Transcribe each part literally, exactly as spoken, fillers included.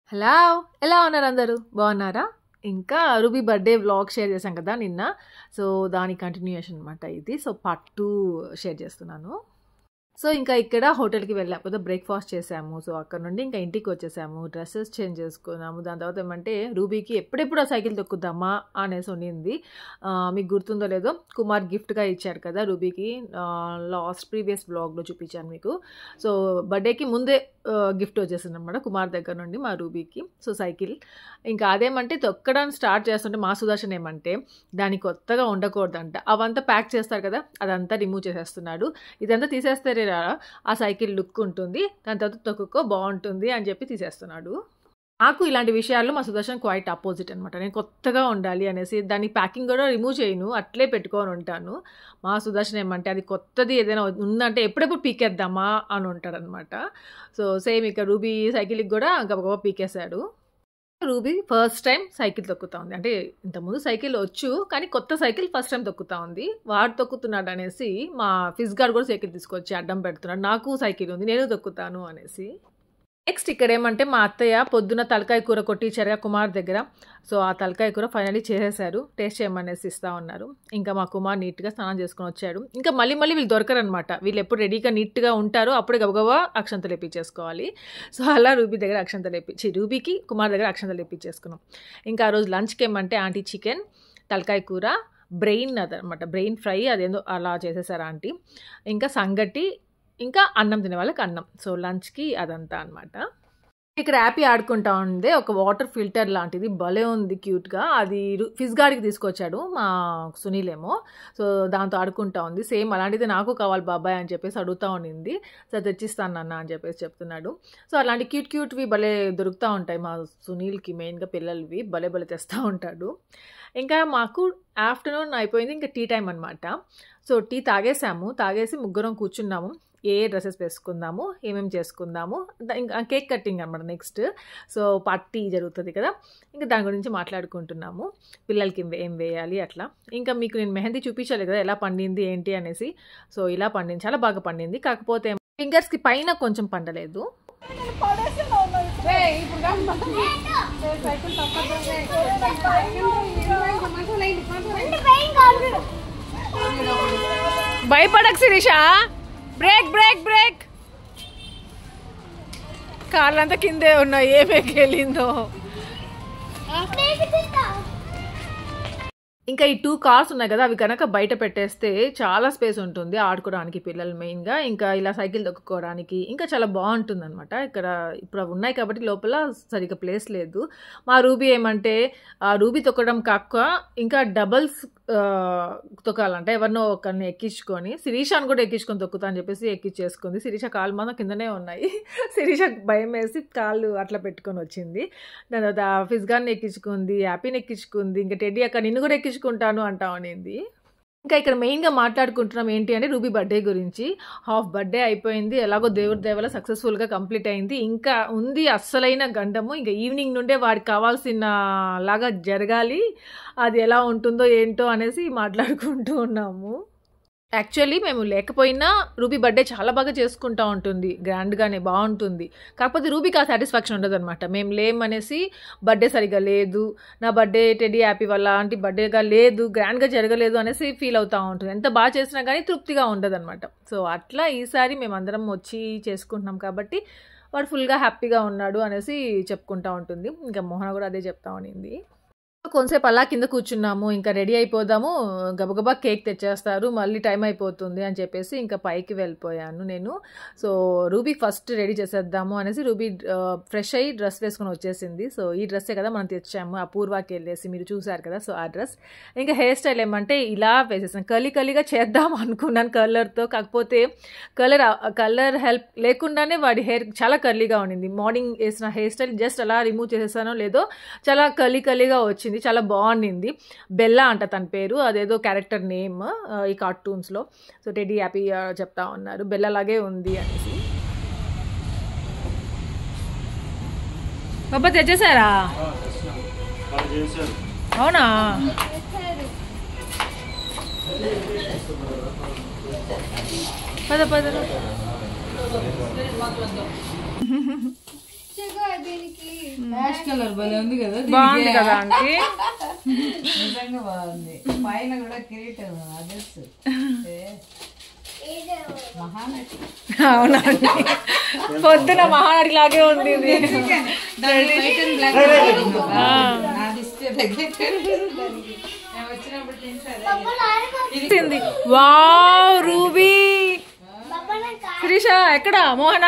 Hello ఎలా ఉన్నారు అందరూ బాగున్నారా? ఇంకా రూబీ బర్త్డే వ్లాగ్ షేర్ చేశాం కదా నిన్న. సో దాని కంటిన్యూయేషన్ అనమాట ఇది. సో పార్ట్ టూ షేర్ చేస్తున్నాను. సో ఇంకా ఇక్కడ హోటల్కి వెళ్ళాం కదా, బ్రేక్ఫాస్ట్ చేసాము. సో అక్కడ నుండి ఇంకా ఇంటికి వచ్చేసాము, డ్రెస్సెస్ చేంజ్ చేసుకున్నాము. దాని తర్వాత ఏమంటే రూబీకి ఎప్పుడెప్పుడు ఆ సైకిల్ తొక్కుద్దామా అనేసి ఉన్నింది. మీకు గుర్తుందో లేదో, కుమార్ గిఫ్ట్గా ఇచ్చారు కదా రూబీకి, లాస్ట్ ప్రీవియస్ బ్లాగ్లో చూపించాను మీకు. సో బర్త్డేకి ముందే గిఫ్ట్ వచ్చేసింది అనమాట కుమార్ దగ్గర నుండి మా రూబీకి. సో సైకిల్ ఇంకా అదేమంటే తొక్కడానికి స్టార్ట్ చేస్తుంటే మా సుదర్శన్ ఏమంటే దాన్ని కొత్తగా ఉండకూడదంట, అవంతా ప్యాక్ చేస్తారు కదా అదంతా రిమూవ్ చేసేస్తున్నాడు. ఇదంతా తీసేస్తే ఆ సైకిల్ లుక్ ఉంటుంది, దాని తర్వాత తొక్కుకో బాగుంటుంది అని చెప్పి తీసేస్తున్నాడు. నాకు ఇలాంటి విషయాల్లో మా సుదర్శన్ క్వైట్ అపోజిట్ అనమాట. నేను కొత్తగా ఉండాలి అనేసి దాన్ని ప్యాకింగ్ కూడా రిమూవ్ చేయను, అట్లే పెట్టుకొని ఉంటాను. మా సుదర్శన్ ఏమంటే అది కొత్తది ఏదైనా ఉందంటే ఎప్పుడెప్పుడు పీకేద్దామా అని ఉంటాడనమాట. సో సేమ్ ఇక రూబీ సైకిల్కి కూడా గబగబా పీకేశాడు. రూబీ ఫస్ట్ టైం సైకిల్ తొక్కుతా ఉంది. అంటే ఇంతకుముందు సైకిల్ వచ్చు, కానీ కొత్త సైకిల్ ఫస్ట్ టైం తొక్కుతా ఉంది. వాడు తొక్కుతున్నాడు అనేసి మా ఫిజ్ గార్డ్ కూడా సైకిల్ తీసుకొచ్చి అడ్డం పెడుతున్నాడు, నాకు సైకిల్ ఉంది నేను తొక్కుతాను అనేసి. నెక్స్ట్ ఇక్కడ ఏమంటే మా అత్తయ్య పొద్దున తలకాయ కూర కొట్టించారుగా కుమార్ దగ్గర. సో ఆ తలకాయ కూర ఫైనల్లీ చేసేసారు, టేస్ట్ చేయమనేసి ఇస్తూ ఉన్నారు. ఇంకా మా కుమార్ నీట్గా స్నానం చేసుకొని వచ్చాడు. ఇంకా మళ్ళీ మళ్ళీ వీళ్ళు దొరకరనమాట, వీళ్ళు ఎప్పుడు రెడీగా నీట్గా ఉంటారో అప్పుడే గబగబా అక్షంతలు ఎప్పించేసుకోవాలి. సో అలా రూబీ దగ్గర అక్షంతలు ఎప్పించి రూబీకి కుమార్ దగ్గర అక్షంతలు ఎప్పించేసుకున్నాం. ఇంకా ఆ రోజు లంచ్కి ఏమంటే ఆంటీ చికెన్, తలకాయ కూర, బ్రెయిన్ అదనమాట, బ్రెయిన్ ఫ్రై అదేందో అలా చేసేసారు ఆంటీ. ఇంకా సంగటి, ఇంకా అన్నం తినే వాళ్ళకి అన్నం. సో లంచ్కి అదంతా అనమాట. ఇక్కడ హ్యాపీ ఆడుకుంటా ఉంది, ఒక వాటర్ ఫిల్టర్ లాంటిది భలే ఉంది క్యూట్గా. అది ఫిజ్ గార్డ్కి తీసుకొచ్చాడు మా సునీల్ ఏమో. సో దాంతో ఆడుకుంటా ఉంది. సేమ్ అలాంటిది నాకు కావాలి బాబాయ్ అని చెప్పేసి అడుగుతూ ఉండింది. సో తెచ్చిస్తాను అన్న అని చెప్పేసి చెప్తున్నాడు. సో అలాంటి క్యూట్ క్యూట్వి భలే దొరుకుతూ ఉంటాయి మా సునీల్కి, మెయిన్గా పిల్లలవి భలే భలే తెస్తూ ఉంటాడు. ఇంకా మాకు ఆఫ్టర్నూన్ అయిపోయింది, ఇంకా టీ టైం అనమాట. సో టీ తాగేసాము, తాగేసి ముగ్గురం కూర్చున్నాము. ఏ డ్రెస్సెస్ వేసుకుందాము, ఏమేమి చేసుకుందాము, ఇంకా కేక్ కట్టింగ్ అనమాట నెక్స్ట్. సో పార్టీ జరుగుతుంది కదా, ఇంకా దాని గురించి మాట్లాడుకుంటున్నాము, పిల్లలకి ఏం వేయాలి అట్లా. ఇంకా మీకు నేను మెహందీ చూపించాలి కదా ఎలా పండింది ఏంటి అనేసి. సో ఇలా పండింది, చాలా బాగా పండింది, కాకపోతే ఫింగర్స్కి పైన కొంచెం పండలేదు. భయపడకు శిరీష, బ్రేక్ బ్రేక్ బ్రేక్. కార్లంతా కిందే ఉన్నాయి, ఏమేకి వెళ్ళిందో. ఇంకా ఈ టూ కార్స్ ఉన్నాయి కదా, అవి కనుక బయట పెట్టేస్తే చాలా స్పేస్ ఉంటుంది ఆడుకోవడానికి పిల్లలు మెయిన్గా. ఇంకా ఇలా సైకిల్ తొక్కుకోవడానికి ఇంకా చాలా బాగుంటుంది అనమాట. ఇక్కడ ఇప్పుడు అవి ఉన్నాయి కాబట్టి లోపల సరిగ్గా ప్లేస్ లేదు. మా రూబీ ఏమంటే ఆ రూబీ తొక్కడం కాక ఇంకా డబల్స్ తొక్కాలంటే ఎవరినో ఒకరిని ఎక్కించుకొని, శిరీషాను కూడా ఎక్కించుకొని తొక్కుతా అని చెప్పేసి ఎక్కించేసుకుంది. శిరీష కాళ్ళు మాత్రం కిందనే ఉన్నాయి. శిరీషకు భయం వేసి కాళ్ళు అట్లా పెట్టుకొని వచ్చింది. దాని తర్వాత ఫిజ్ గార్డ్ని ఎక్కించుకుంది, హ్యాపీని ఎక్కించుకుంది, ఇంకా టెడ్డీ అక్క నిన్ను కూడా ఎక్కించుకుంటాను అంటా అనేది. ఇంకా ఇక్కడ మెయిన్గా మాట్లాడుకుంటున్నాం ఏంటి అంటే రూబీ బర్త్డే గురించి. హాఫ్ బర్త్డే అయిపోయింది, ఎలాగో దేవుడి దేవల సక్సెస్ఫుల్గా కంప్లీట్ అయింది. ఇంకా ఉంది అస్సలైన గండము, ఇంకా ఈవినింగ్ నుండే వాడికి కావాల్సిన లాగా జరగాలి. అది ఎలా ఉంటుందో ఏంటో అనేసి మాట్లాడుకుంటూ ఉన్నాము. యాక్చువల్లీ మేము లేకపోయినా రూబీ బర్త్డే చాలా బాగా చేసుకుంటూ ఉంటుంది, గ్రాండ్గానే బాగుంటుంది. కాకపోతే రూబీకి ఆ సాటిస్ఫాక్షన్ ఉండదు అనమాట. మేము లేమనేసి బర్త్డే సరిగా లేదు, నా బర్త్డే టెడ్డీ హ్యాపీ వల్ల ఆంటీ బర్త్డేగా లేదు, గ్రాండ్గా జరగలేదు అనేసి ఫీల్ అవుతూ ఉంటుంది. ఎంత బాగా చేసినా కానీ తృప్తిగా ఉండదు అనమాట. సో అట్లా ఈసారి మేమందరం వచ్చి చేసుకుంటున్నాం కాబట్టి వాడు ఫుల్గా హ్యాపీగా ఉన్నాడు అనేసి చెప్పుకుంటూ ఉంటుంది. ఇంకా మోహన కూడా అదే చెప్తా ఉన్నింది. కొంతసేపు అలా కింద కూర్చున్నాము, ఇంకా రెడీ అయిపోదాము, గబగబా కేక్ తెచ్చేస్తారు, మళ్ళీ టైం అయిపోతుంది అని చెప్పేసి ఇంకా పైకి వెళ్ళిపోయాను నేను. సో రూబీ ఫస్ట్ రెడీ చేసేద్దాము అనేసి రూబీ ఫ్రెష్ అయ్యి డ్రెస్ వేసుకొని వచ్చేసింది. సో ఈ డ్రెస్సే కదా మనం తెచ్చాము, అపూర్వాకి వెళ్ళేసి మీరు చూసారు కదా. సో ఆ డ్రెస్. ఇంకా హెయిర్ స్టైల్ ఏమంటే ఇలా వేసేసాను, కలీ కలీగా చేద్దాం అనుకున్నాను కలర్తో, కాకపోతే కలర్ కలర్ హెల్ప్ లేకుండానే వాడి హెయిర్ చాలా కర్లీగా ఉండింది. మార్నింగ్ వేసిన హెయిర్ స్టైల్ జస్ట్ అలా రిమూవ్ చేసేసానో లేదో చాలా కలీ కలీగా వచ్చింది, చాలా బాగుండింది. బెల్లా అంట తన పేరు, అదేదో క్యారెక్టర్ నేమ్ ఈ కార్టూన్స్లో. సో టెడ్డీ హ్యాపీ చెప్తా ఉన్నారు బెల్లా లాగే ఉంది అనేసి. బాబా తెచ్చేసారా? అవునా? పద పద. యాష్ కలర్ భలే ఉంది కదా, బాగుంది కదా ఆంటీ, నిజంగా బాగుంది. పైన కూడా కిరీటం అదర్స్ మహానటి. అవునండి, పొద్దున మహానటి లాగే ఉంది ఇది. వావ్ రూబీ, శిరీష ఎక్కడ మోహనా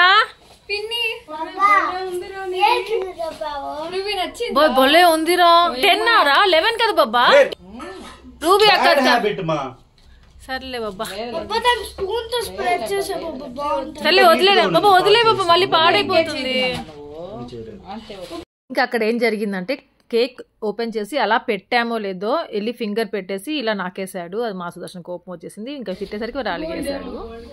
బొల్లే ఉందిరా. టెన్ ఆరా లెవెన్ కదా బాబా, రూబీ అక్క సర్లే బాబా, సర్లే వదిలే బాబా, వదిలే బాబా మళ్ళీ పాడైపోతుంది. ఇంకా అక్కడ ఏం జరిగిందంటే కేక్ ఓపెన్ చేసి అలా పెట్టామో లేదో వెళ్ళి ఫింగర్ పెట్టేసి ఇలా నాకేసాడు. అది మా సుదర్శన్ కోపం వచ్చేసింది, ఇంకా తిట్టేసరికి వాడు అలిగేసాడు.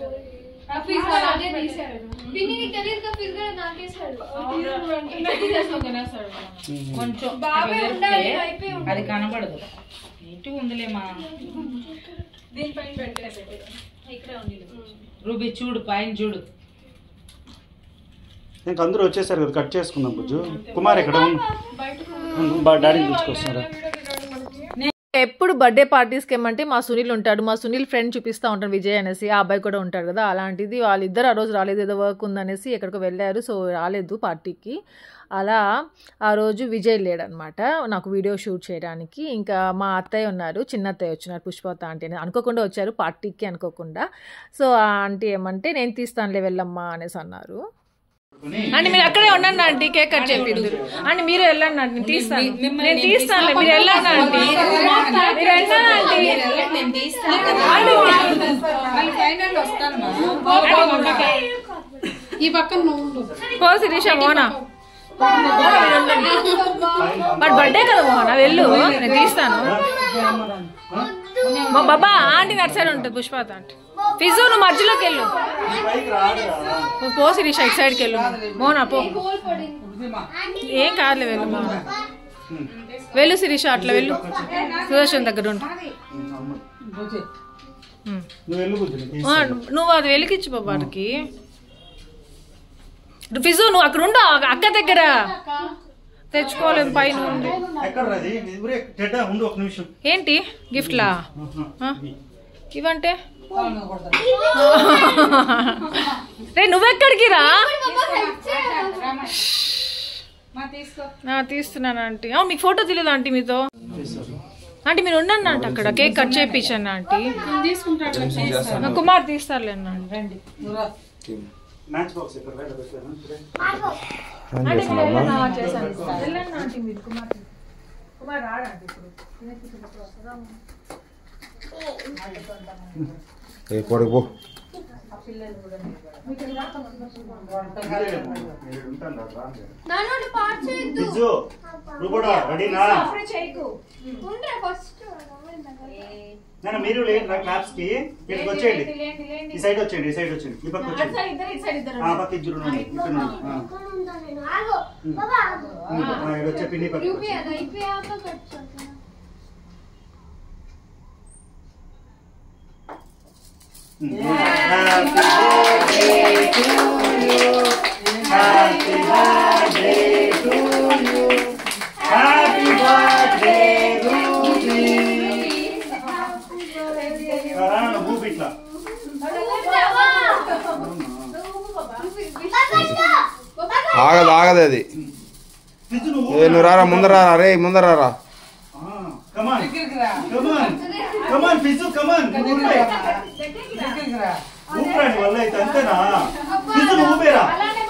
అది కనబడదు, ఇటు ఉందిలేమా. రూబీ చూడు పైన చూడు. ఇంకా అందరూ వచ్చేసారు కదా, కట్ చేసుకుందాం. బుజ్జు కుమార్ ఇక్కడ డాడీని తీసుకొస్తున్నారా? ఎప్పుడు బర్త్డే పార్టీస్కి ఏమంటే మా సునీల్ ఉంటాడు, మా సునీల్ ఫ్రెండ్ చూపిస్తూ ఉంటాడు విజయ్ అనేసి, ఆ అబ్బాయి కూడా ఉంటాడు కదా. అలాంటిది వాళ్ళిద్దరు ఆ రోజు రాలేదు, ఏదో వర్క్ ఉందనేసి ఎక్కడికో వెళ్ళారు, సో రాలేదు పార్టీకి. అలా ఆ రోజు విజయ్ లేడనమాట నాకు వీడియో షూట్ చేయడానికి. ఇంకా మా అత్తయ్య ఉన్నారు, చిన్న అత్తయ్య వచ్చినారు, పుష్పత ఆంటీ అని అనుకోకుండా వచ్చారు పార్టీకి అనుకోకుండా. సో ఆ ఆంటీ ఏమంటే నేను తీస్తానులే వెళ్ళమ్మా అనేసి అన్నారు. అంటే మీరు అక్కడే ఉండండి ఆంటీ, కేక్ కట్ చేపిద్దురు అంటే మీరు వెళ్ళండి ఆంటీ, నేను తీస్తాను నేను తీస్తానులే మీరు వెళ్ళండి ఆంటీ, మీరు ఈ పక్కన పో శిరీష మోనా, బట్ బర్త్డే కదా మోహన వెళ్ళు, నేను తీస్తాను. మా బాబా ఆంటీ నర్సరీ ఉంటుంది పుష్పత ఆంటీ. ఫిజు నువ్వు మధ్యలోకి వెళ్ళు, పో శిరీష ఇటు సైడ్కి వెళ్ళు. మోనా పో, ఏం కాదులే వెళ్ళు మోహన, వెళ్ళు శిరీష అట్లా వెళ్ళు, సుదర్శన్ దగ్గర ఉండు. నువ్వు అది వెలికిచ్చు బాబాకి. ఫిజు నువ్వు అక్కడ ఉండు, అక్క దగ్గర తెచ్చుకోలేదు పైన. ఏంటి గిఫ్ట్లా ఇవంటే? రే నువ్వెక్కడికి రా, తీస్తున్నాను ఆంటీ. మీకు ఫోటో తెలియదు ఆంటీ మీతో? ఆంటీ మీరు ఉండండి ఆంటీ, అక్కడ కేక్ కట్ చేయించండి ఆంటీ. కుమార్ తీస్తారులే అన్నాడు. రండి పడుకో. మీరు లేదు నా క్లాప్స్ కి ఇక్కడికి వచ్చేయండి, ఈ సైడ్ వచ్చేయండి, ఈ సైడ్ వచ్చేయండి, ఈ పక్క వచ్చేయండి, ఆ పక్క ఇద్దరు వచ్చే పిన్ని పక్క. ఆగదు ఆగదు అది. నువ్వు రారా ముందర రారా, రే ముందర రారా. వల్ల అయితే అంతేనా? ఊపేరా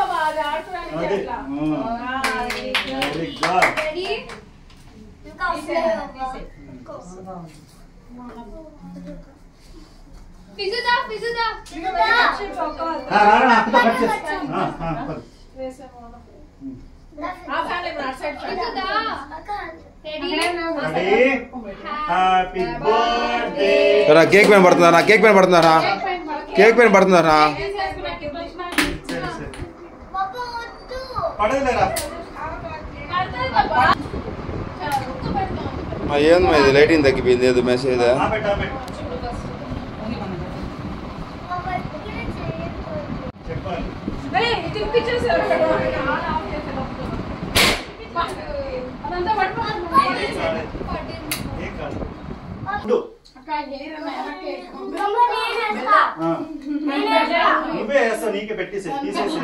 కేక్ పైన పడుతుందా, కేక్ పైన పడుతుందా, కేక్ పైన పడుతుందా? ఏంది ఇది లైటింగ్ తగ్గిపోయింది, ఏదో మెసేజ్. నువ్వే వేస్తావు, నీకే పెట్టేసి తీసేసి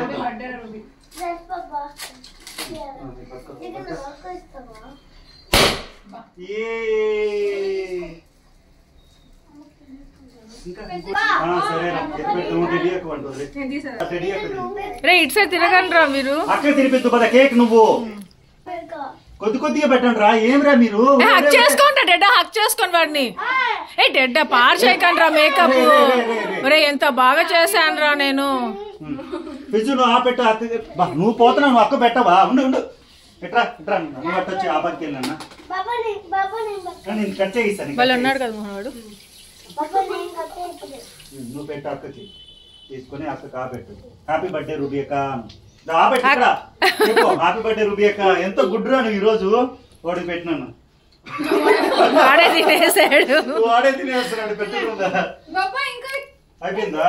రే ఇటు సైడ్ తిరగండి రా మీరు. అక్కడ తినిపిద్దు పద కేక్ నువ్వు కొద్ది కొద్దిగా పెట్టండి రా. ఏమిరా మీరు హక్ చేసుకోండి డెడ్డా, హక్ చేసుకోండి వాడిని. ఏ డెడ్డా పాడు చేయకండి రా మేకప్. రే ఎంత బాగా చేశాను రా నేను. పిజ్జు నువ్వు ఆ పెట్టు, నువ్వు పోతున్నావు, నువ్వు అక్క పెట్టవా? ఉండు ఉండు ఎట్రా ఎట్రా నువ్వు అట్టొచ్చి ఆ పక్కకి వెళ్ళన్నా నేను కట్ చేయిస్తాను. వాళ్ళు ఉన్నాడు కదా మోహనవాడు. నువ్వు పెట్టు అక్కకి, తీసుకుని అక్కకి ఆ పెట్టు. హ్యాపీ బర్త్డే రూబీ అక్క. ఆ పెట్టు ఇక్కడ చెప్పు, హ్యాపీ బర్త్డే రూబీ అక్క. ఎంత గుడ్రా నువ్వు ఈ రోజు. వాడికి పెట్టినాను, వాడే తినేసాడు. వాడే తినేస్తున్నాడు. పెట్టుకుందా అయిపోయిందా?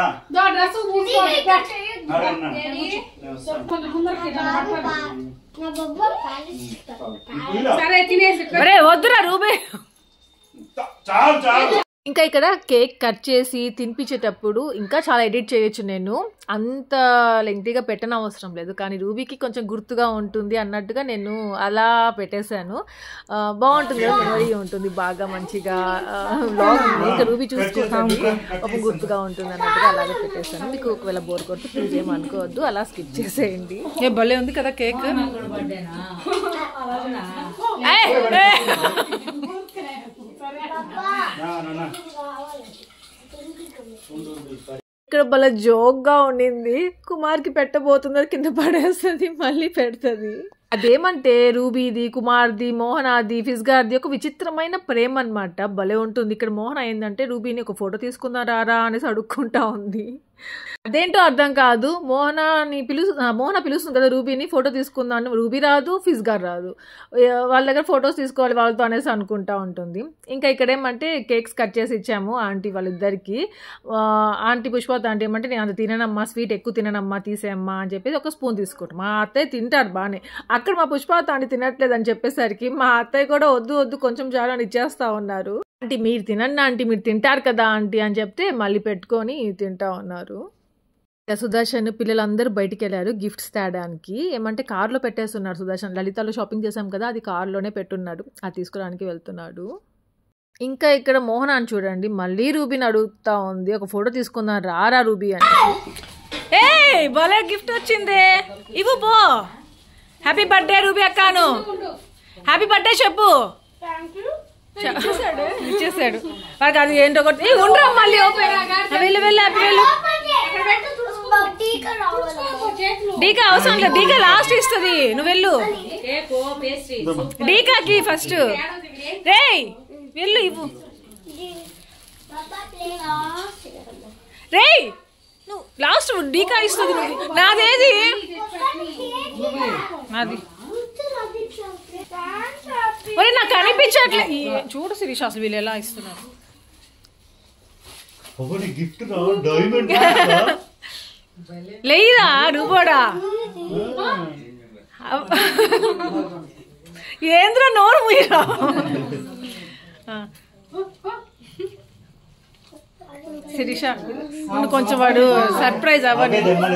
వద్దురా రూబే. చాలు చాలు. ఇంకా ఇక్కడ కేక్ కట్ చేసి తినిపించేటప్పుడు ఇంకా చాలా ఎడిట్ చేయొచ్చు. నేను అంత లెంగ్తీగా పెట్టన అవసరం లేదు, కానీ రూబీకి కొంచెం గుర్తుగా ఉంటుంది అన్నట్టుగా నేను అలా పెట్టేశాను. బాగుంటుంది కదా, మెమరీ ఉంటుంది బాగా మంచిగా. వ్లాగ్ ఇంకా రూబీ చూసుకుంటుంది, ఒక గుర్తుగా ఉంటుంది అన్నట్టుగా అలాగే పెట్టేశాను. మీకు ఒకవేళ బోర్ కొట్టి ప్లీజ్ ఏమనుకోవద్దు, అలా స్కిప్ చేసేయండి. ఏ భలే ఉంది కదా కేక్. ఇక్కడ భలే జోక్ గా ఉండింది. కుమార్కి పెట్టబోతున్నారు, కింద పడేస్తుంది, మళ్ళీ పెడుతుంది. అదేమంటే రూబీది, కుమార్ది, మోహనాది, ఫిజ్గార్ది ఒక విచిత్రమైన ప్రేమ అనమాట. భలే ఉంటుంది. ఇక్కడ మోహన ఏంటంటే రూబీని ఒక ఫోటో తీసుకున్నారా అనేసి అడుక్కుంటా ఉంది. అదేంటో అర్థం కాదు. మోహనాని పిలు మోహన పిలుస్తుంది కదా రూబీని, ఫోటో తీసుకుందాను. రూబీ రాదు, ఫిజ్గార్ రాదు. వాళ్ళ దగ్గర ఫొటోస్ తీసుకోవాలి వాళ్ళతో అనేసి అనుకుంటా ఉంటుంది. ఇంకా ఇక్కడ ఏమంటే కేక్స్ కట్ చేసి ఇచ్చాము ఆంటీ వాళ్ళిద్దరికి. ఆంటీ పుష్పవతి ఆంటీ ఏమంటే నేను అంత తిననమ్మా, స్వీట్ ఎక్కువ తిననమ్మా, తీసేయమ్మా అని చెప్పేసి ఒక స్పూన్ తీసుకుంటాం. మా అత్తయ్య తింటారు బాగానే. అక్కడ మా పుష్పవతి ఆంటీ తినట్లేదు అని చెప్పేసరికి మా అత్తయ్య కూడా వద్దు వద్దు కొంచెం చాలా అని ఇచ్చేస్తా ఉన్నారు. ఆంటీ మీరు తినండి ఆంటీ, మీరు తింటారు కదా ఆంటీ అని చెప్తే మళ్ళీ పెట్టుకొని తింటా ఉన్నారు. సుదర్శన్ పిల్లలందరూ బయటికి వెళ్ళారు గిఫ్ట్స్ తేడానికి. ఏమంటే కార్లో పెట్టేస్తున్నారు సుదర్శన్. లలితలో షాపింగ్ చేసాం కదా, అది కార్లోనే పెట్టున్నాడు, అది తీసుకురానికి వెళ్తున్నాడు. ఇంకా ఇక్కడ మోహన్ అని చూడండి, మళ్ళీ రూబీని అడుగుతా ఉంది ఒక ఫోటో తీసుకుందాం రారా రూబీ అని. ఏ భలే గిఫ్ట్ వచ్చింది, ఇవ్వు పో. హ్యాపీ బర్త్డే రూబీ అక్కాను, హ్యాపీ బర్త్డే చెప్పు. ఇచ్చేసాడు వాడికి. అది ఏంటో ఒకటి ఉండరా మళ్ళీ వెళ్ళి వెళ్ళి హ్యాపీ వెళ్ళు. డీకా అవసరం లేదు, డీకా లాస్ట్ ఇస్తుంది, నువ్వు వెళ్ళు. డీకాకి ఫస్ట్ రే వెళ్ళు, ఇవ్వు. రే నువ్వు లాస్ట్ డీకా ఇస్తుంది, నువ్వు నాదేది నాది. ఒరే నాకు అనిపించట్లే. చూడు శిరీష్ అసలు వీళ్ళు ఎలా ఇస్తున్నారు. లేదా నువ్వుడా ఏంద్ర నోరు ముయ్యరా. శిరీష కొంచెం వాడు సర్ప్రైజ్ అవ్వని.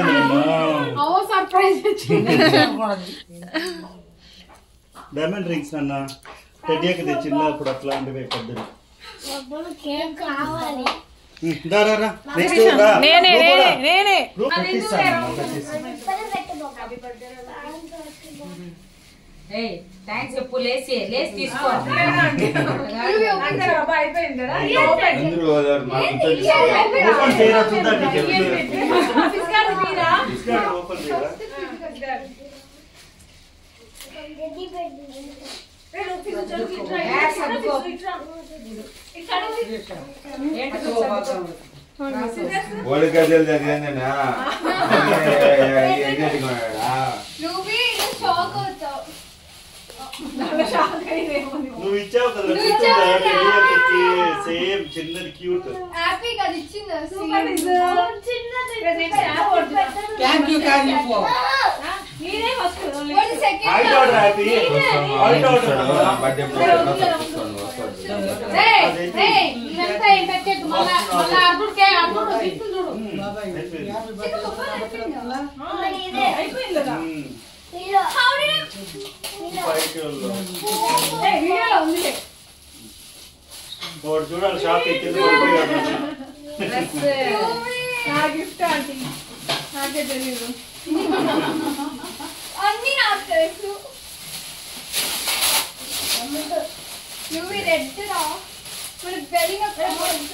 డైమండ్ రింగ్స్ అన్న టెడ్డీకి తెచ్చిందా అప్పుడు అట్లాంటివి పెద్దది. నేనే నేనే థ్యాంక్స్ చెప్పు. లేసి లేసి తీసుకో. నువ్వు ఇచ్చావు కదా సేమ్ చిన్నది క్యూట్. చూడాలి షాప్ ఇచ్చింది గిఫ్ట్ ఆంటీ నాకే తెలీదు అన్ని నాకు తెలుసు నువ్వు రెడ్ రా మనకు వెళ్ళినప్పుడు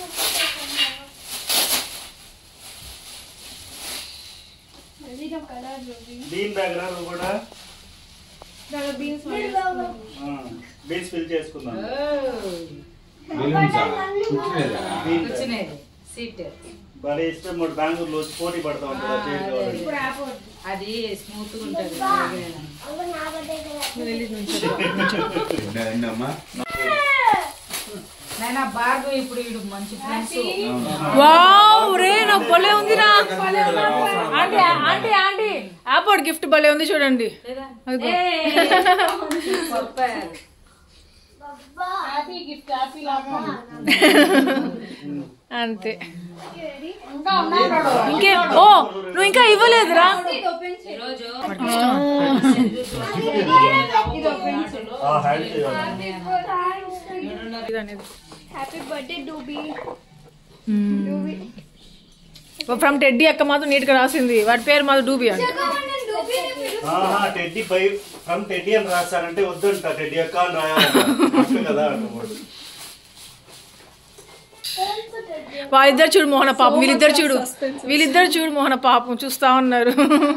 వెళ్ళిన కలర్ బీన్ బ్యాగ్ రా నువ్వు కూడా బీన్స్ బీన్స్ ఫిల్ చేసుకుందాం కూర్చునేది సీట్ భలే ఇష్టం మూడు బెంగళూరులో వచ్చి పోటీ పడతా ఉంటారు అది స్మూత్ గా ఉంటది నాయనా బార్బు ఇప్పుడు వీడు మంచి ఫ్రెండ్స్ వావ్ రే నా భలే ఉందిరా ఆంటీ ఆంటీ ఆంటీ ఆపోడ్ గిఫ్ట్ భలే ఉంది చూడండి అంతే ఇంకే ఓ నువ్వు ఇంకా ఇవ్వలేదురా ఈరోజు హ్యాపీ బర్త్డే డూబీ ఫ్రమ్ టెడ్డీ అక్క మాత్రం నీట్ గా రాసింది వాటి పేరు మాత్రం డూబీ అంట టెడ్డీ పై ఫ్రమ్ టెడ్డీ అని రాస్తారంటే వద్దంట టెడ్డీ అక్క అని రాయాలి కదా వాళ్ళిద్దరు చూడు మోహన పాపం వీళ్ళిద్దరు చూడు వీళ్ళిద్దరు చూడు మోహన పాపం చూస్తా ఉన్నారు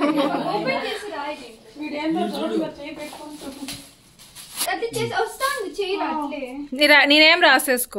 వస్తాను చేయి అట్లే నీ- నేనేం రాసేసుకో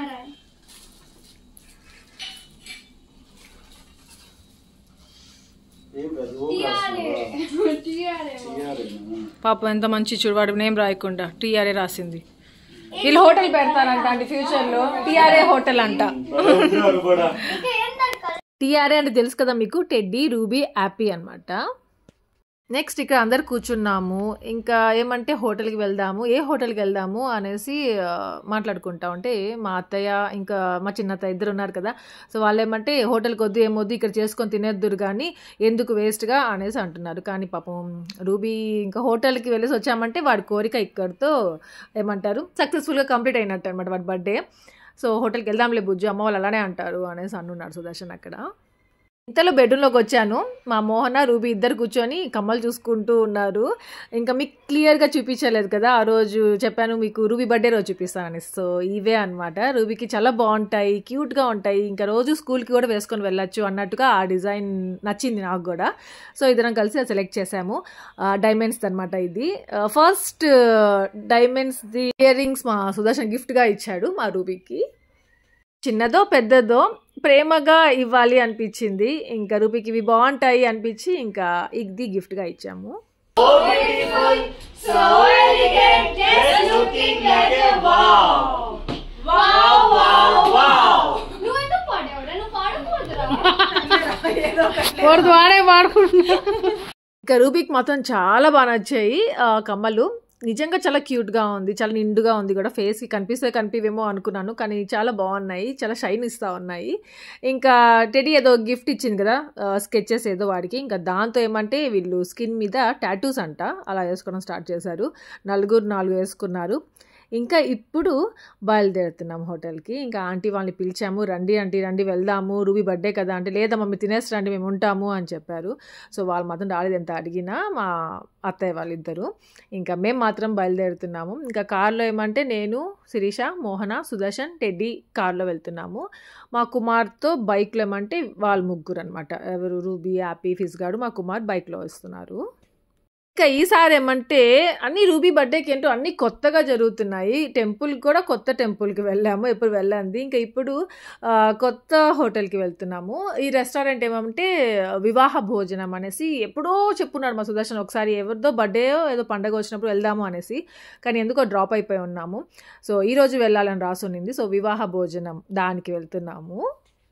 పాపం ఎంత మంచి చూడు వాడు నేమ్ రాయకుండా టీఆర్ఏ రాసింది వీళ్ళు హోటల్ పెడతారంట అంటే ఫ్యూచర్ లో టీఆర్ఏ హోటల్ అంట కూడా టీఆర్ఏ అంటే తెలుసు కదా మీకు టెడ్డీ రూబీ యాపీ అన్నమాట నెక్స్ట్ ఇక్కడ అందరు కూర్చున్నాము ఇంకా ఏమంటే హోటల్కి వెళ్దాము ఏ హోటల్కి వెళ్దాము అనేసి ఆ, మాట్లాడుకుంటా ఉంటే మా అత్తయ్య ఇంకా మా చిన్నత్తయ్య ఇద్దరు ఉన్నారు కదా సో వాళ్ళు ఏమంటే హోటల్కి వద్దు ఏమొద్దు ఇక్కడ చేసుకొని తినేద్దురు కానీ ఎందుకు వేస్ట్గా అనేసి అంటున్నారు కానీ పాపం రూబీ ఇంకా హోటల్కి వెళ్ళేసి వచ్చామంటే వాడి కోరిక ఇక్కడితో ఏమంటారు సక్సెస్ఫుల్గా కంప్లీట్ అయినట్టు అనమాట వాడి బర్త్డే సో హోటల్కి వెళ్దాంలే బుజ్జు అమ్మ వాళ్ళు అలానే అంటారు అనేసి అంటున్నాడు సుదర్శన్ అక్కడ ఇంతలో బెడ్రూమ్లోకి వచ్చాను మా మోహన రూబీ ఇద్దరు కూర్చొని కమ్మలు చూసుకుంటూ ఉన్నారు ఇంకా మీకు క్లియర్గా చూపించలేదు కదా ఆ రోజు చెప్పాను మీకు రూబీ బర్త్డే రోజు చూపిస్తానని సో ఇవే అనమాట రూబీకి చాలా బాగుంటాయి క్యూట్గా ఉంటాయి ఇంకా రోజు స్కూల్కి కూడా వేసుకొని వెళ్ళొచ్చు అన్నట్టుగా ఆ డిజైన్ నచ్చింది నాకు కూడా సో ఇద్దరం కలిసి అది సెలెక్ట్ చేసాము డైమండ్స్ అనమాట ఇది ఫస్ట్ డైమండ్స్ది ఇయర్ రింగ్స్ మా సుదర్శన్ గిఫ్ట్గా ఇచ్చాడు మా రూబీకి చిన్నదో పెద్దదో ప్రేమగా ఇవ్వాలి అనిపించింది ఇంకా రూపీకి ఇవి బాగుంటాయి అనిపించి ఇంకా ఇది గిఫ్ట్గా ఇచ్చాము వాడే వాడుకుంటున్నా ఇంకా రూబీకి మాత్రం చాలా బాగా నచ్చాయి ఆ కమ్మలు నిజంగా చాలా క్యూట్గా ఉంది చాలా నిండుగా ఉంది కూడా ఫేస్కి కనిపిస్తే కనిపివేమో అనుకున్నాను కానీ చాలా బాగున్నాయి చాలా షైన్ ఇస్తూ ఉన్నాయి ఇంకా టెడీ ఏదో గిఫ్ట్ ఇచ్చింది కదా స్కెచెస్ ఏదో వాడికి ఇంకా దాంతో ఏమంటే వీళ్ళు స్కిన్ మీద టాటూస్ అంట అలా వేసుకోవడం స్టార్ట్ చేశారు నలుగురు నాలుగు వేసుకున్నారు ఇంకా ఇప్పుడు బయలుదేరుతున్నాం హోటల్కి ఇంకా ఆంటీ వాళ్ళని పిలిచాము రండి ఆంటీ రండి వెళ్దాము రూబీ బర్త్డే కదా అంటే లేదా మమ్మీ తినేసి రండి మేము ఉంటాము అని చెప్పారు సో వాళ్ళు మాత్రం రాలేదు ఎంత అడిగినా మా అత్తయ్య వాళ్ళిద్దరు ఇంకా మేము మాత్రం బయలుదేరుతున్నాము ఇంకా కార్లో ఏమంటే నేను శిరీష మోహన సుదర్శన్ టెడ్డీ కార్లో వెళ్తున్నాము మా కుమార్తో బైక్లో ఏమంటే వాళ్ళు ముగ్గురు అనమాట ఎవరు రూబీ యాపీ ఫిజ్ గాడు మా కుమార్ బైక్లో వస్తున్నారు ఇంకా ఈసారి ఏమంటే అన్ని రూబీ బర్త్డేకి ఏంటో అన్ని కొత్తగా జరుగుతున్నాయి టెంపుల్కి కూడా కొత్త టెంపుల్కి వెళ్ళాము ఎప్పుడు వెళ్ళండి ఇంకా ఇప్పుడు కొత్త హోటల్కి వెళ్తున్నాము ఈ రెస్టారెంట్ ఏమంటే వివాహ భోజనం అనేసి ఎప్పుడో చెప్పున్నాడు మా సుదర్శన్ ఒకసారి ఎవరిదో బర్త్డే ఏదో పండగ వచ్చినప్పుడు వెళ్దాము అనేసి కానీ ఎందుకో డ్రాప్ అయిపోయి ఉన్నాము సో ఈరోజు వెళ్ళాలని రాసునింది సో వివాహ భోజనం దానికి వెళ్తున్నాము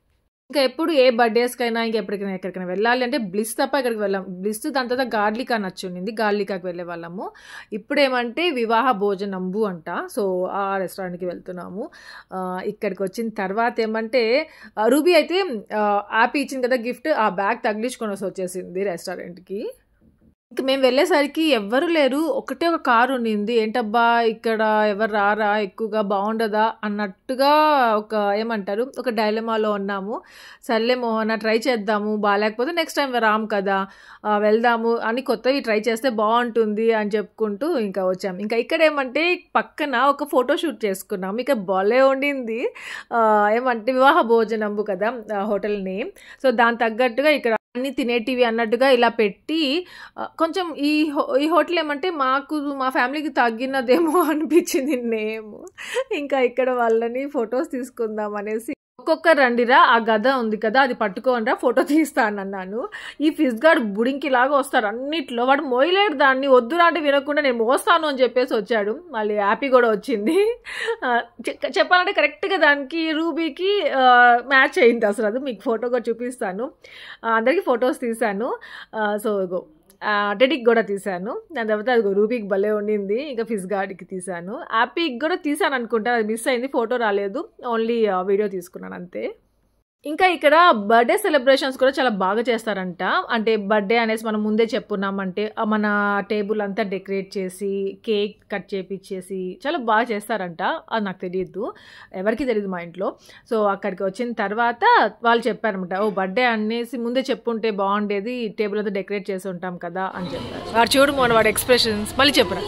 ఇంకా ఎప్పుడు ఏ బర్త్డేస్కైనా ఇంకా ఎప్పటికైనా ఎక్కడికైనా వెళ్ళాలి అంటే బ్లిస్ తప్ప ఇక్కడికి వెళ్ళాం. బ్లిస్ దాని తర్వాత గార్లికా నచ్చుండింది, గార్లికాకి వెళ్ళే వాళ్ళము. ఇప్పుడేమంటే వివాహ భోజనంబు అంట. సో ఆ రెస్టారెంట్కి వెళ్తున్నాము. ఇక్కడికి వచ్చిన తర్వాత ఏమంటే రూబీ అయితే యాపీ ఇచ్చింది కదా గిఫ్ట్, ఆ బ్యాగ్ తగిలించుకొని వచ్చేసింది రెస్టారెంట్కి. ఇంక మేము వెళ్ళేసరికి ఎవ్వరు లేరు, ఒకటే ఒక కారు ఉండింది. ఏంటబ్బా ఇక్కడ ఎవరు రారా, ఎక్కువగా బాగుండదా అన్నట్టుగా ఒక ఏమంటారు ఒక డైలమాలో ఉన్నాము. సర్లే మోహన ట్రై చేద్దాము, బాగాలేకపోతే నెక్స్ట్ టైం రాము కదా, వెళ్దాము అని కొత్తవి ట్రై చేస్తే బాగుంటుంది అని చెప్పుకుంటూ ఇంకా వచ్చాము. ఇంకా ఇక్కడ ఏమంటే పక్కన ఒక ఫోటో షూట్ చేసుకున్నాము. ఇక భలే ఉండింది. ఏమంటే వివాహ భోజనంబు కదా హోటల్ నేమ్. సో దాని తగ్గట్టుగా ఇక్కడ అన్ని తినేటివి అన్నట్టుగా ఇలా పెట్టి కొంచెం ఈ హో ఈ హోటల్ ఏమంటే మాకు మా ఫ్యామిలీకి తగ్గినదేమో అనిపించింది నేమ్. ఇంకా ఇక్కడ వాళ్ళని ఫొటోస్ తీసుకుందాం అనేసి ఒక్కొక్కరు రండిరా, ఆ గద ఉంది కదా అది పట్టుకోనరా ఫోటో తీస్తానన్నాను. ఈ ఫిష్ గార్డ్ బుడింకి లాగా వస్తాడు అన్నిట్లో, వాడు మోయలేడు దాన్ని, వద్దురా అంటే వినకుండా నేను మోస్తాను అని చెప్పేసి వచ్చాడు. మళ్ళీ హ్యాపీ కూడా వచ్చింది. చెప్పాలంటే కరెక్ట్గా దానికి రూబీకి మ్యాచ్ అయింది అసలు. అది మీకు ఫోటో కూడా చూపిస్తాను. అందరికీ ఫొటోస్ తీశాను. సో ఇగో టెడికి కూడా తీశాను. దాని తర్వాత అది రూబీకి భలే ఉండింది. ఇంకా ఫిష్ గార్డ్కి తీశాను. హ్యాపీకి కూడా తీశాను అనుకుంటా, అది మిస్ అయింది, ఫోటో రాలేదు, ఓన్లీ వీడియో తీసుకున్నాను అంతే. ఇంకా ఇక్కడ బర్త్డే సెలబ్రేషన్స్ కూడా చాలా బాగా చేస్తారంట. అంటే బర్త్డే అనేసి మనం ముందే చెప్పున్నామంటే మన టేబుల్ అంతా డెకరేట్ చేసి కేక్ కట్ చేపించేసి చాలా బాగా చేస్తారంట. అది నాకు తెలియదు, ఎవరికి తెలియదు మా ఇంట్లో. సో అక్కడికి వచ్చిన తర్వాత వాళ్ళు చెప్పారనమాట, ఓ బర్త్డే అనేసి ముందే చెప్పుంటే బాగుండేది, టేబుల్ అంతా డెకరేట్ చేసి ఉంటాం కదా అని చెప్పారు. వాడు చూడు మోన వాడు ఎక్స్ప్రెషన్స్ మళ్ళీ చెప్పరా.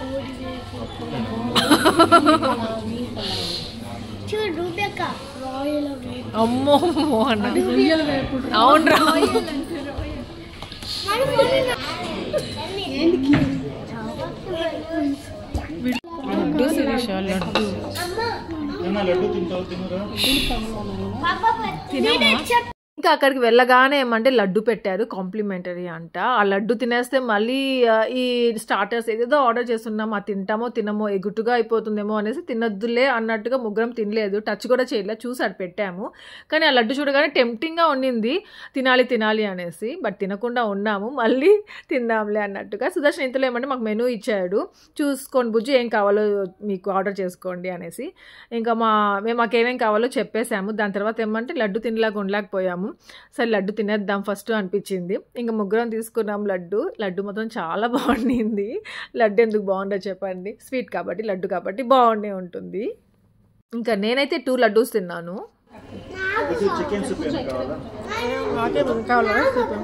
అమ్మో మోహన్ అవునరా, లడ్డు శిరీష లడ్డు లడ్డు తింటావు తినరా. ఇంకా అక్కడికి వెళ్ళగానే ఏమంటే లడ్డు పెట్టారు కాంప్లిమెంటరీ అంట. ఆ లడ్డు తినేస్తే మళ్ళీ ఈ స్టార్టర్స్ ఏదేదో ఆర్డర్ చేస్తున్నాం, అది తింటామో తినమో ఎగుటుగా అయిపోతుందేమో అనేసి తినద్దులే అన్నట్టుగా ముగ్గురం తినలేదు, టచ్ కూడా చేయలేదు, చూసి అది పెట్టాము. కానీ ఆ లడ్డు చూడగానే టెంప్టింగ్గా ఉండింది తినాలి తినాలి అనేసి, బట్ తినకుండా ఉన్నాము, మళ్ళీ తిందాంలే అన్నట్టుగా. సుదర్శన్ ఇంతలో ఏమంటే మాకు మెనూ ఇచ్చాడు, చూసుకోండి బుజ్జి ఏం కావాలో మీకు ఆర్డర్ చేసుకోండి అనేసి. ఇంకా మా మేము మాకేమేం కావాలో చెప్పేసాము. దాని తర్వాత ఏమంటే లడ్డు తినలేక ఉండలేకపోయాము. సరే లడ్డు తినేద్దాం ఫస్ట్ అనిపించింది. ఇంకా ముగ్గురం తీసుకున్నాం లడ్డు. లడ్డు మొత్తం చాలా బాగుండింది. లడ్డు ఎందుకు బాగుండదు చెప్పండి, స్వీట్ కాబట్టి లడ్డు కాబట్టి బాగుండే ఉంటుంది. ఇంకా నేనైతే టూ లడ్డూస్ తిన్నాను. చికెన్ సూప్ కావాలా?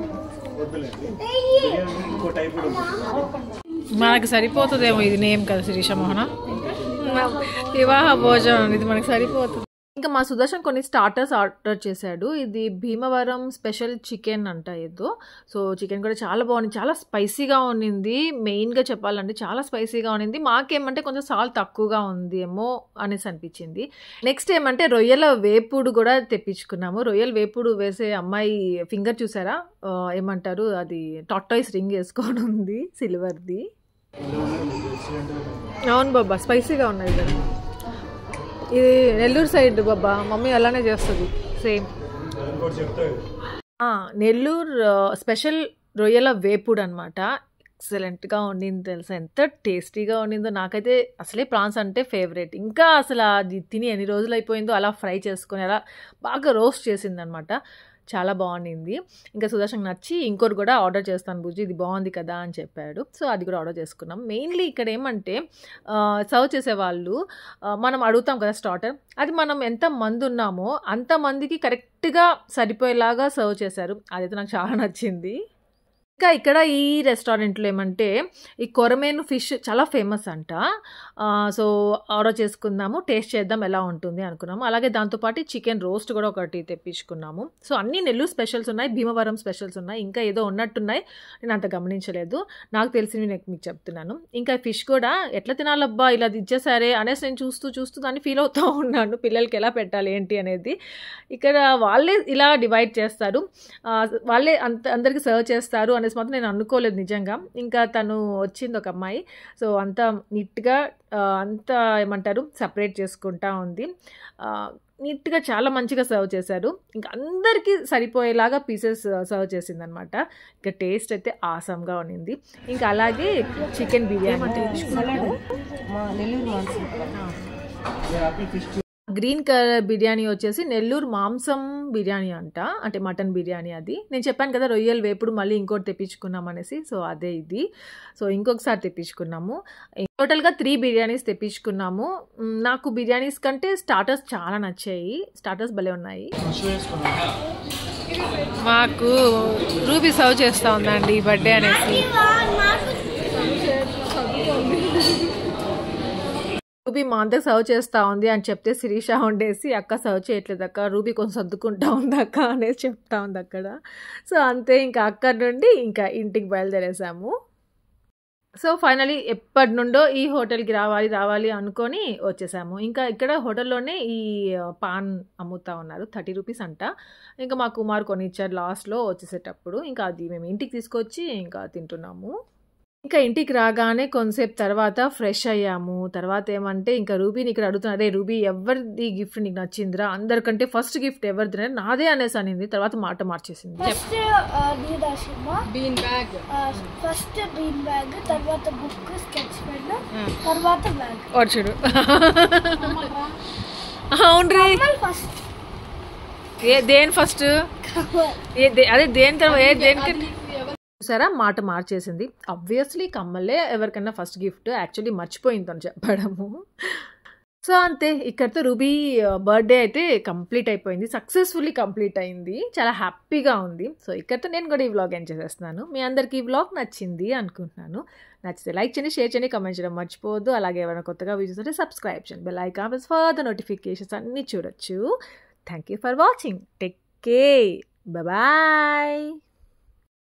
ఇంకో టైప్ మనకు సరిపోతుందేమో, ఇది నేమ్ కదా శిరీష మోహన, వివాహ భోజనం ఇది మనకు సరిపోతుంది. ఇంకా మా సుదర్శన్ కొన్ని స్టార్టర్స్ ఆర్డర్ చేశాడు. ఇది భీమవరం స్పెషల్ చికెన్ అంట ఏదో. సో చికెన్ కూడా చాలా బాగుంది, చాలా స్పైసీగా ఉండింది. మెయిన్గా చెప్పాలంటే చాలా స్పైసీగా ఉండింది. మాకేమంటే కొంచెం సాల్ట్ తక్కువగా ఉంది ఏమో అనేసి అనిపించింది. నెక్స్ట్ ఏమంటే రొయ్యల వేపుడు కూడా తెప్పించుకున్నాము. రొయ్యల వేపుడు వేసే అమ్మాయి ఫింగర్ చూసారా, ఏమంటారు అది టార్టాయిస్ రింగ్ వేసుకొని ఉంది సిల్వర్ది. అవును బాబా స్పైసీగా ఉన్నది కదా. ఇది నెల్లూరు సైడ్ బాబా, మమ్మీ అలానే చేస్తుంది సేమ్. నెల్లూరు స్పెషల్ రొయ్యల వేపుడు అనమాట. ఎక్సలెంట్గా ఉండింది తెలుసా, ఎంత టేస్టీగా ఉండిందో. నాకైతే అసలే ప్రాన్స్ అంటే ఫేవరెట్. ఇంకా అసలు అది తిని ఎన్ని రోజులు అయిపోయిందో అలా ఫ్రై చేసుకొని అలా బాగా రోస్ట్ చేసింది అనమాట. చాలా బాగుండింది. ఇంకా సుదర్శన్ నచ్చి ఇంకోటి కూడా ఆర్డర్ చేస్తాను బుజ్జి ఇది బాగుంది కదా అని చెప్పాడు. సో అది కూడా ఆర్డర్ చేసుకున్నాం. మెయిన్లీ ఇక్కడ ఏమంటే సర్వ్ చేసేవాళ్ళు మనం అడుగుతాం కదా స్టార్టర్, అది మనం ఎంత మంది ఉన్నామో అంతమందికి కరెక్ట్గా సరిపోయేలాగా సర్వ్ చేశారు. అదైతే నాకు చాలా నచ్చింది. ఇంకా ఇక్కడ ఈ రెస్టారెంట్లో ఏమంటే ఈ కొరమేను ఫిష్ చాలా ఫేమస్ అంట. సో ఆర్డర్ చేసుకుందాము, టేస్ట్ చేద్దాం ఎలా ఉంటుంది అనుకున్నాము. అలాగే దాంతోపాటు చికెన్ రోస్ట్ కూడా ఒకటి తెప్పించుకున్నాము. సో అన్ని నెల్లూరు స్పెషల్స్ ఉన్నాయి, భీమవరం స్పెషల్స్ ఉన్నాయి, ఇంకా ఏదో ఉన్నట్టున్నాయి, నేను అంత గమనించలేదు, నాకు తెలిసినవి నేను మీకు చెప్తున్నాను. ఇంకా ఫిష్ కూడా ఎట్లా తినాలబ్బా ఇలా ఇచ్చేసారే అనేసి నేను చూస్తూ చూస్తూ దాన్ని ఫీల్ అవుతూ ఉన్నాను, పిల్లలకి ఎలా పెట్టాలి ఏంటి అనేది. ఇక్కడ వాళ్ళే ఇలా డివైడ్ చేస్తారు, వాళ్ళే అంత అందరికీ సర్వ్ చేస్తారు అనేసి మాత్రం నేను అనుకోలేదు నిజంగా. ఇంకా తను వచ్చింది ఒక అమ్మాయి. సో అంతా నీట్గా అంతా ఏమంటారు సపరేట్ చేసుకుంటా ఉంది. నీట్గా చాలా మంచిగా సర్వ్ చేశారు. ఇంకా అందరికీ సరిపోయేలాగా పీసెస్ సర్వ్ చేసిందనమాట. ఇంకా టేస్ట్ అయితే ఆసమ్గా ఉన్నింది. ఇంకా అలాగే chicken biryani green colour biryani వచ్చేసి నెల్లూరు మాంసం బిర్యానీ అంట, అంటే మటన్ బిర్యానీ. అది నేను చెప్పాను కదా రొయ్యలు వేపుడు మళ్ళీ ఇంకోటి తెప్పించుకున్నాం అనేసి. సో అదే ఇది. సో ఇంకొకసారి తెప్పించుకున్నాము. టోటల్గా త్రీ బిర్యానీస్ తెప్పించుకున్నాము. నాకు బిర్యానీస్ కంటే స్టార్టర్స్ చాలా నచ్చాయి. స్టార్టర్స్ భలే ఉన్నాయి. మాకు రూబీ సర్వ్ చేస్తూ ఉందండి బర్త్డే అనేసి. రూబీ మా అంతా సర్వ్ చేస్తూ ఉంది అని చెప్తే శిరీష ఉండేసి అక్క సర్వ్ చేయట్లేదు అక్క, రూబీ కొంచెం సర్దుకుంటా ఉంది అక్క అనేసి చెప్తా ఉంది అక్కడ. సో అంతే, ఇంకా అక్కడి నుండి ఇంకా ఇంటికి బయలుదేరేసాము. సో ఫైనలీ ఎప్పటి నుండో ఈ హోటల్కి రావాలి రావాలి అనుకొని వచ్చేసాము. ఇంకా ఇక్కడ హోటల్లోనే ఈ పాన్ అమ్ముతా ఉన్నారు, థర్టీ రూపీస్ అంట. ఇంకా మా కుమార్ కొని ఇచ్చారు లాస్ట్లో వచ్చేసేటప్పుడు. ఇంకా అది మేము ఇంటికి తీసుకొచ్చి ఇంకా తింటున్నాము. ఇంకా ఇంటికి రాగానే కొంతసేపు తర్వాత ఫ్రెష్ అయ్యాము. తర్వాత ఏమంటే ఇంకా రూబీని ఇక్కడ అడుగుతున్నారు, అరే రూబీ ఎవరిది గిఫ్ట్ నీకు నచ్చిందిరా, అందరికంటే ఫస్ట్ గిఫ్ట్ ఎవరిది, నాదే అనేసి అనింది. తర్వాత మాట మార్చేసింది. Bean bag first bean bag, తర్వాత బుక్, స్కెచ్ పెన్, తర్వాత బ్యాగ్. చూడు అవును రే, ఏ దేని ఫస్ట్ అదే దేని తర్వాత ఏ దేనికి సరే మాట మార్చేసింది. ఆబ్వియస్లీ కమ్మలే ఎవరికైనా ఫస్ట్ గిఫ్ట్. యాక్చువల్లీ మర్చిపోయింది అని చెప్పడము. సో అంతే, ఇక్కడితో రూబీ బర్త్డే అయితే కంప్లీట్ అయిపోయింది, సక్సెస్ఫుల్లీ కంప్లీట్ అయింది. చాలా హ్యాపీగా ఉంది. సో ఇక్కడితో నేను కూడా ఈ వ్లాగ్ ఎండ్ చేసేస్తున్నాను. మీ అందరికీ ఈ వ్లాగ్ నచ్చింది అనుకుంటున్నాను. నచ్చితే లైక్ చేయండి, షేర్ చేయండి, కమెంట్ చేయడం మర్చిపోవద్దు. అలాగే ఎవరైనా కొత్తగా వీడియోస్ ఉంటే సబ్స్క్రైబ్ చేయండి, bell icon press for the notifications అన్నీ చూడొచ్చు. Thank you for watching. Take care, bye.